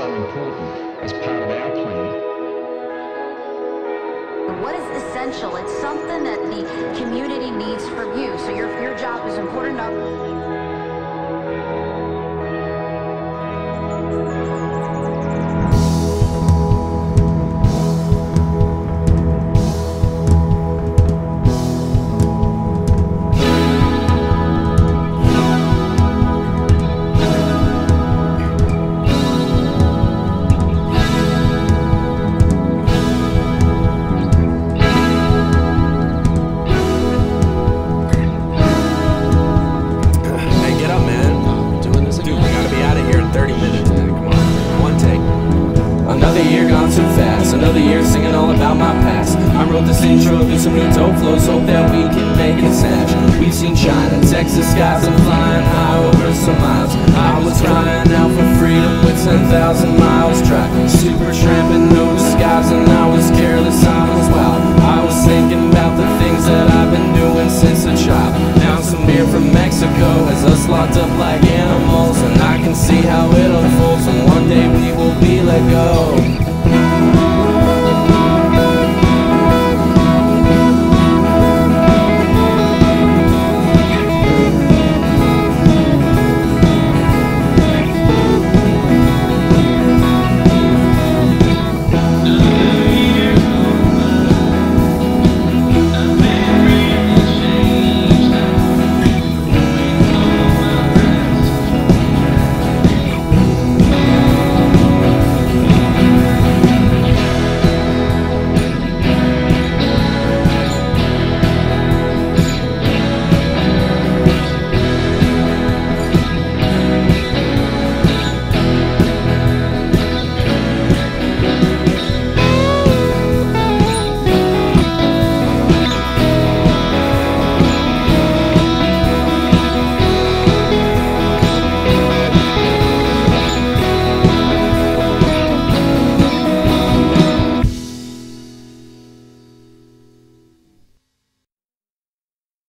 so important as part of our plan. What is essential? It's something that the community needs from you. So your job is important enough. Another year singing all about my past. I wrote this intro, do some new dope flows, hope that we can make it snatch. We've seen China, Texas skies, and flying high over some miles. I was crying out for freedom with 10,000 miles track. Super tramping, no disguise, and I was careless, I was wild. I was thinking about the things that I've been doing since a child. Now some beer from Mexico has us locked up like animals, and I can see how it unfolds, and one day we will be let go.